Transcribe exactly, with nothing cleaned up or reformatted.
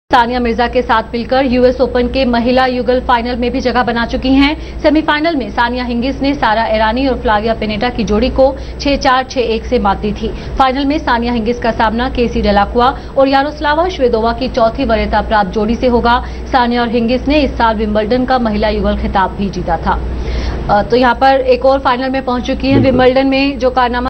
सानिया मिर्जा के साथ मिलकर यूएस ओपन के महिला युगल फाइनल में भी जगह बना चुकी हैं। सेमीफाइनल में सानिया हिंगिस ने सारा ईरानी और फ्लाविया पेनेटा की जोड़ी को छह चार छह एक से मात दी थी। फाइनल में सानिया हिंगिस का सामना केसी डेलाक्वा और यारोस्लावा श्वेदोवा की चौथी वरीयता प्राप्त जोड़ी से होगा। सानिया और हिंगिस ने इस साल विंबलडन का महिला युगल खिताब भी जीता था। तो यहाँ पर एक और फाइनल में पहुंच चुकी है। विंबलडन में जो कारनामा